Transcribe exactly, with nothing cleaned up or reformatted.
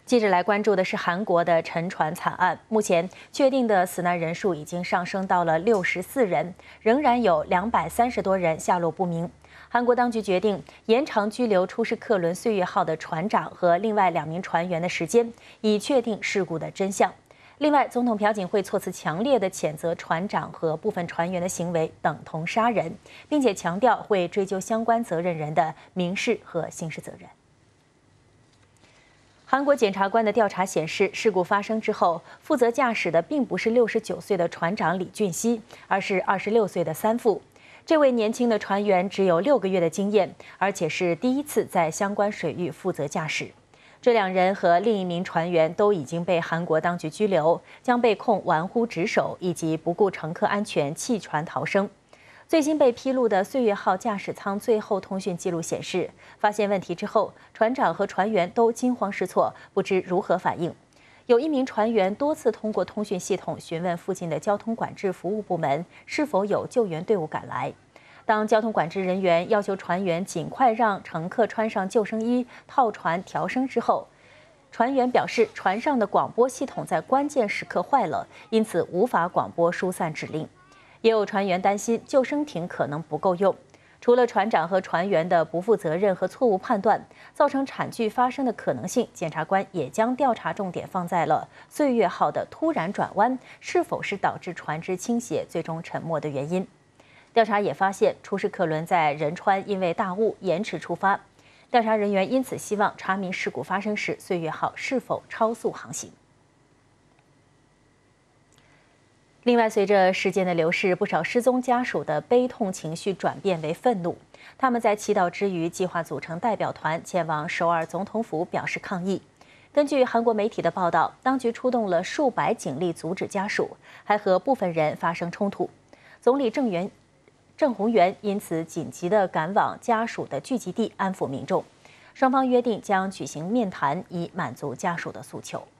接着来关注的是韩国的沉船惨案，目前确定的死难人数已经上升到了六十四人，仍然有两百三十多人下落不明。韩国当局决定延长拘留出事客轮“岁月号”的船长和另外两名船员的时间，以确定事故的真相。另外，总统朴槿惠措辞强烈地谴责船长和部分船员的行为等同杀人，并且强调会追究相关责任人的民事和刑事责任。韩国检察官的调查显示，事故发生之后，负责驾驶的并不是六十九岁的船长李俊熙，而是二十六岁的三副。这位年轻的船员只有六个月的经验，而且是第一次在相关水域负责驾驶。这两人和另一名船员都已经被韩国当局拘留，将被控玩忽职守以及不顾乘客安全弃船逃生。最新被披露的“岁月号”驾驶舱最后通讯记录显示，发现问题之后，船长和船员都惊慌失措，不知如何反应。有一名船员多次通过通讯系统询问附近的交通管制服务部门是否有救援队伍赶来。当交通管制人员要求船员尽快让乘客穿上救生衣、套船调声之后，船员表示船上的广播系统在关键时刻坏了，因此无法广播疏散指令。也有船员担心救生艇可能不够用。除了船长和船员的不负责任和错误判断造成惨剧发生的可能性，检察官也将调查重点放在了“岁月号”的突然转弯是否是导致船只倾斜最终沉没的原因。调查也发现，出事客轮在仁川因为大雾延迟出发，调查人员因此希望查明事故发生时“岁月号”是否超速航行。另外，随着时间的流逝，不少失踪家属的悲痛情绪转变为愤怒。他们在祈祷之余，计划组成代表团前往首尔总统府表示抗议。根据韩国媒体的报道，当局出动了数百警力阻止家属，还和部分人发生冲突。总理郑元郑洪元因此紧急地赶往家属的聚集地安抚民众。双方约定将举行面谈，以满足家属的诉求。